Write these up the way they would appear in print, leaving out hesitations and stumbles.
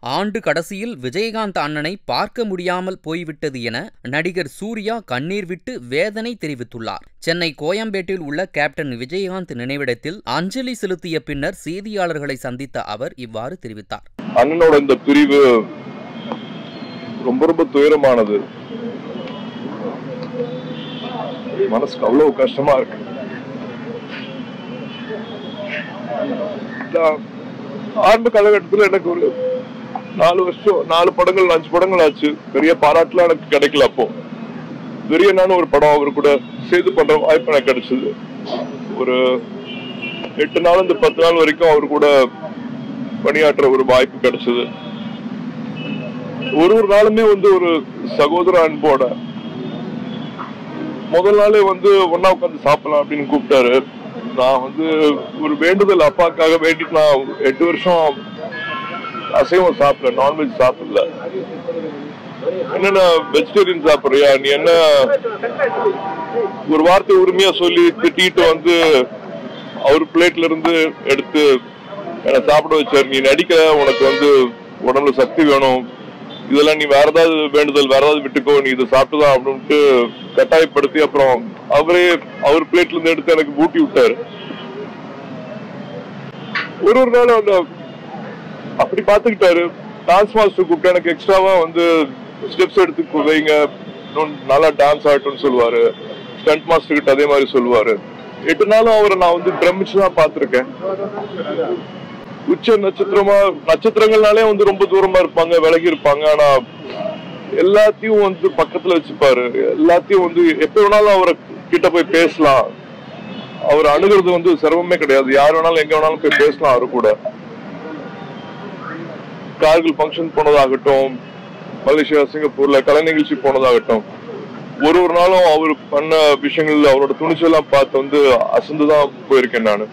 ஆண்டு கடைசியில் விஜயகாந்த் அண்ணனை பார்க்க முடியாமல் போய்விட்டது என நடிகர் சூர்யா கண்ணீர் விட்டு வேதனை தெரிவித்துள்ளார். சென்னை கோயம்பேட்டில் உள்ள கேப்டன் விஜயகாந்த் நினைவிடத்தில் அஞ்சலி செலுத்திய பின்னர் செய்தியாளர்களை சந்தித்த அவர் இவ்வாறு தெரிவித்தார். அண்ணனோட இந்த பிரிவு ரொம்ப ரொம்ப துயரமானது. மனசுக்கு அவ்வளவு கஷ்டமா இருக்கு. ஆரம்ப காலகட்டத்தில் எனக்கு ஒரு 4 படங்கள் 5 படங்கள் ஆச்சு. பெரிய பாராட்டுலாம் எனக்கு கிடைக்கல. அப்போ பெரியனான ஒரு படம் அவர் கூட செய்து பண்ற வாய்ப்பு எனக்கு கிடைச்சது. ஒரு 8 நாள் 10 நாள் வரைக்கும் அவர் கூட பணியாற்ற ஒரு வாய்ப்பு கிடைச்சது. ஒரு நாளுமே ஒரு சகோதர அன்போட முதல் நாளே ஒன்னா உட்காந்து சாப்பிடலாம் அப்படின்னு கூப்பிட்டாரு. நான் ஒரு வேண்டுதல் அப்பாக்காக வேண்டிட்டு நான் 8 வருஷம் அசைவம் சாப்பிடல, நான்வெஜ் சாப்பிடல. என்ன வெஜிடேரியன் சாப்பிடுறியா நீ, என்ன ஒரு வார்த்தை உரிமையா சொல்லி திட்டிட்டு அவர் பிளேட்ல இருந்து எடுத்து என்ன சாப்பிட வச்சாரு. நீ நடிக்க, உனக்கு உடம்புல சக்தி வேணும், இதெல்லாம் நீ வேற ஏதாவது வேண்டுதல் வேற ஏதாவது விட்டுக்கோ, நீ இதை சாப்பிட்டுதான் அப்படின்ட்டு கட்டாயப்படுத்தி அப்புறம் அவரே அவர் பிளேட்ல இருந்து எடுத்து எனக்கு ஊட்டி விட்டாரு. ஒரு நாள் அப்படி பாத்துக்கிட்டாரு. டான்ஸ் மாஸ்டர் கூப்பிட்டு எனக்கு எக்ஸ்ட்ராவா ஸ்டெப்ஸ் எடுத்து வைங்க, நல்லா டான்ஸ் ஆகட்டும்னு சொல்லுவாரு. ஸ்டண்ட் மாஸ்டர் கிட்ட அதே மாதிரி சொல்லுவாரு. 8 நாளும் அவரை நான் பிரமிச்சுதான் பாத்திருக்கேன். உச்ச நட்சத்திரங்கள்னாலே ரொம்ப தூரமா இருப்பாங்க, விலகி இருப்பாங்க. ஆனா எல்லாத்தையும் பக்கத்துல வச்சுப்பாரு. எல்லாத்தையும் எப்ப வேணாலும் அவரை கிட்ட போய் பேசலாம். அவர் அணுகிறது சிரமமே கிடையாது. யார் வேணாலும் எங்க வேணாலும் போய் பேசலாம் அவரு கூட. கார்கில் பங்கன் போனதாகட்டும், மலேசியா சிங்கப்பூர்ல கலை நிகழ்ச்சி போனதாகட்டும், ஒரு நாளும் அவர் பண்ண விஷயங்கள் அவரோட துணிச்சலாம் பார்த்து அசந்துதான் போயிருக்கேன் நானு.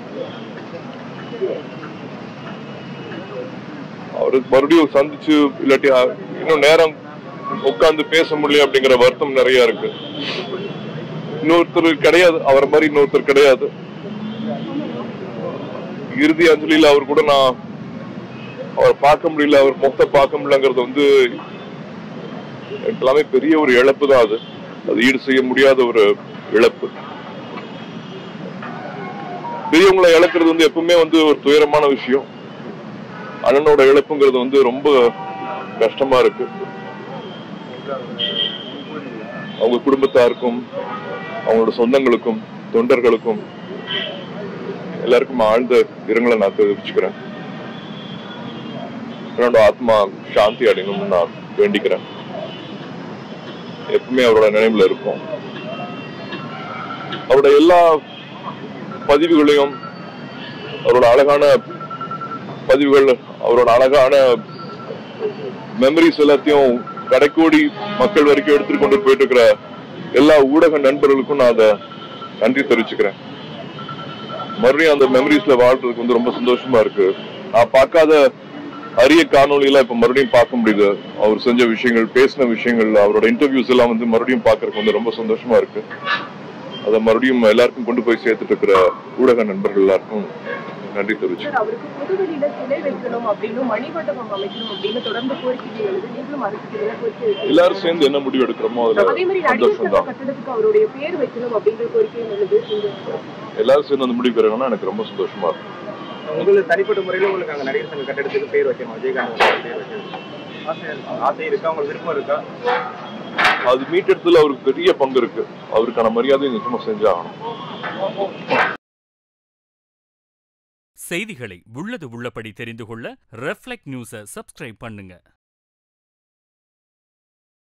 அவரு மறுபடியும் சந்திச்சு இல்லாட்டி இன்னும் நேரம் உட்கார்ந்து பேச முடியல அப்படிங்கிற வருத்தம் நிறைய இருக்கு. இன்னொருத்தர் கிடையாது, அவரை மாதிரி இன்னொருத்தர் கிடையாது. இறுதி அஞ்சலியில் அவர் கூட நான் அவரை பார்க்க முடியல, அவர் முகத்தை பார்க்க முடியலங்கிறது எல்லாமே பெரிய ஒரு இழப்பு தான். அது ஈடு செய்ய முடியாத ஒரு இழப்பு. பெரியவங்களை இழக்கிறது எப்பவுமே ஒரு துயரமான விஷயம். அண்ணனோட இழப்புங்கிறது ரொம்ப கஷ்டமா இருக்கு. அவங்க குடும்பத்தாருக்கும் அவங்களோட சொந்தங்களுக்கும் தொண்டர்களுக்கும் எல்லாருக்கும் ஆழ்ந்த இரங்கலை நான் தெரிவிச்சுக்கிறேன். என்னோட ஆத்மா சாந்தி அடையணும்னு நான் வேண்டிக்கிறேன். எப்பவுமே அவரோட நினைவுல இருக்கும். அவரோட எல்லா பதிவுகளையும், அவரோட அழகான பதிவுகள், அவரோட அழகான மெமரிஸ் எல்லாத்தையும் கடைக்கோடி மக்கள் வரைக்கும் எடுத்துட்டு கொண்டு போயிட்டு இருக்கிற எல்லா ஊடக நண்பர்களுக்கும் நான் அதை நன்றி தெரிவிச்சுக்கிறேன். மறுபடியும் அந்த மெமரிஸ்ல வாழ்றதுக்கு ரொம்ப சந்தோஷமா இருக்கு. நான் பார்க்காத அரிய காணொலியெல்லாம் இப்ப மறுபடியும் பார்க்க முடியுது. அவர் செஞ்ச விஷயங்கள், பேசின விஷயங்கள், அவரோட இன்டர்வியூஸ் எல்லாம் மறுபடியும் பார்க்கறதுக்கு ரொம்ப சந்தோஷமா இருக்கு. அதை மறுபடியும் எல்லாருக்கும் கொண்டு போய் சேர்த்துட்டு இருக்கிற ஊடக நண்பர்கள் எல்லாருக்கும் நன்றி தெரிவிச்சு. எல்லாரும் சேர்ந்து என்ன முடிவு எடுக்கிறோமோ எல்லாரும் சேர்ந்து அந்த முடிவு பெறணும்னா எனக்கு ரொம்ப சந்தோஷமா இருக்கும். உங்களுக்கு தனிப்பட்ட முறையில உங்களுக்கு அங்க நடிகர் சங்க கட்டடத்துக்கு பேர் வைக்கணும், விஜயகாந்த் ஆசை இருக்கா, உங்களுக்கு விருப்பம் இருக்கா? அது மீட்டெடுத்துல அவருக்கு பெரிய பங்கு இருக்கு. அவருக்கான மரியாதை நிச்சயமா செஞ்சாகணும். செய்திகளை உள்ளது உள்ளபடி தெரிந்து கொள்ள ரெஃப்ளெக்ட் நியூஸை சப்ஸ்கிரைப் பண்ணுங்க.